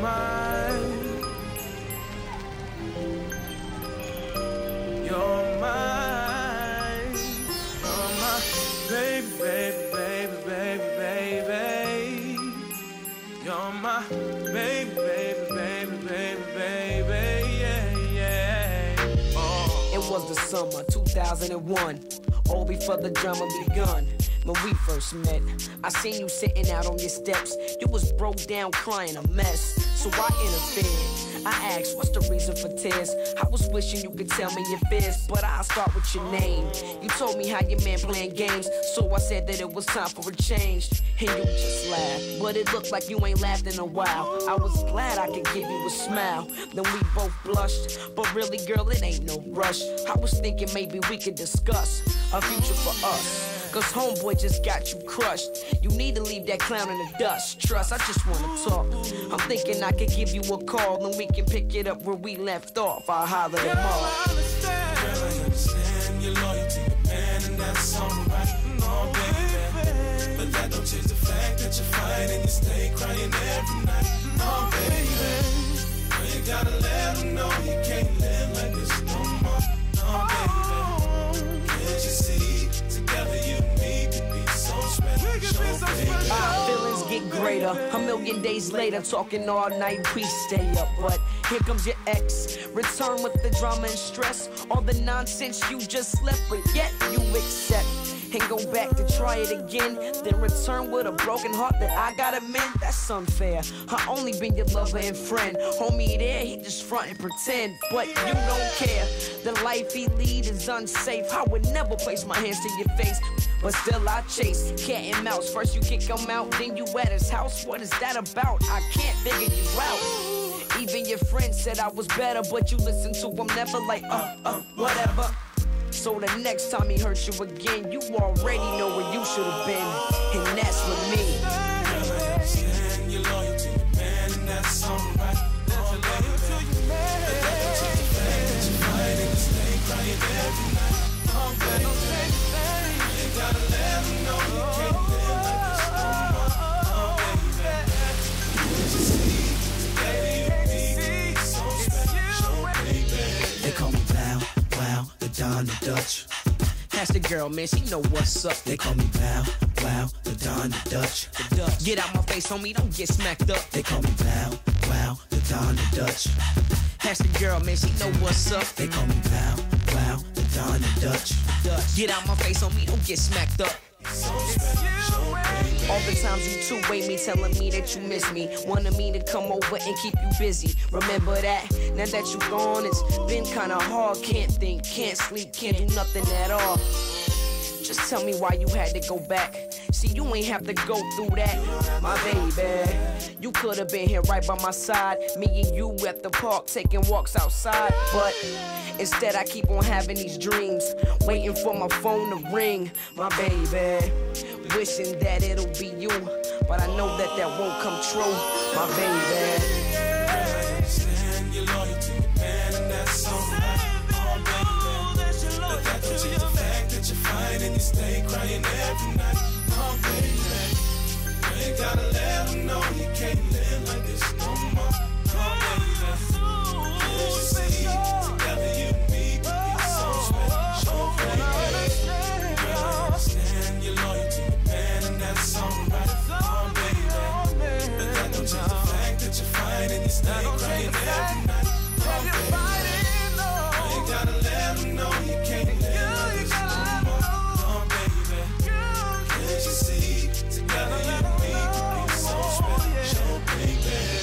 mine. You're mine. You're my baby, baby, baby, baby, baby. You're my baby, baby, baby, baby, baby, yeah, yeah. Oh. It was the summer 2001, all before the drama begun. When we first met, I seen you sitting out on your steps. You was broke down, crying a mess, so I interfered. I asked, what's the reason for tears? I was wishing you could tell me your fears, but I'll start with your name. You told me how your man playing games, so I said that it was time for a change. And you just laughed, but it looked like you ain't laughed in a while. I was glad I could give you a smile. Then we both blushed, but really, girl, it ain't no rush. I was thinking maybe we could discuss a future for us. Cause homeboy just got you crushed. You need to leave that clown in the dust. Trust, I just wanna talk. I'm thinking I could give you a call and we can pick it up where we left off. I'll holler them all. Girl, I understand your loyalty to man, and that's alright. Oh, baby, but that don't change the fact that you fight and you stay crying every night. Oh, baby, well, you gotta let them know you can't live like this no more. Oh, baby, can't you see? Together you need to be so special. Our feelings get greater. A million days later, talking all night, we stay up. But here comes your ex, return with the drama and stress. All the nonsense you just left, but yet you accept. And go back to try it again, then return with a broken heart that I gotta mend. That's unfair. I only been your lover and friend. Homie there, he just front and pretend, but you don't care. The life he lead is unsafe. I would never place my hands to your face, but still I chase cat and mouse. First you kick him out, then you at his house. What is that about? I can't figure you out. Even your friends said I was better, but you listen to him never like whatever. So the next time he hurts you again, you already know where you should have been, and that's with me. Girl, I understand your loyalty to man, and that's alright. Oh, baby, but that don't change the fact that you fight and you stay crying every night. Oh, baby, you gotta let them know you can't live like this no more. Oh, baby, can't you see? Together you need to be so special, baby. They call me Bow, Wow, the Don, the Dutch. That's the girl, man, she know what's up. They call me Bow, Wow, the Don, the Dutch. The Dutch. Get out my face, homie, don't get smacked up. They call me Bow, Wow, the Don, the Dutch. That's the girl, man, she know what's up. They call me Bow, Wow, the Don, the Dutch. Dutch. Get out my face, homie, don't get smacked up. So special, baby. All the times you two-way me, telling me that you miss me, wanting me to come over and keep you busy. Remember that? Now that you gone, it's been kinda hard. Can't think, can't sleep, can't do nothing at all. Just tell me why you had to go back. See, you ain't have to go through that, my baby. You could have been here right by my side, me and you at the park taking walks outside. But instead I keep on having these dreams, waiting for my phone to ring, my baby. Wishing that it'll be you, but I know that that won't come true, my baby. Girl, I understand your loyalty to man, and that's alright. Oh, baby, but that don't change the fact that you fight and you stay crying every night. Oh, baby, well, you gotta let them know you can't live like this no more. Oh, baby, can't you see? Together you need to be so special, baby. Girl, I understand your loyalty to man, and that's alright. Oh, baby, but that don't change the fact that you fight and you stay crying every night. Oh, baby, well, you gotta let them know you can't live like this no more. Oh, baby, can't you see? Together you need to be so special, baby.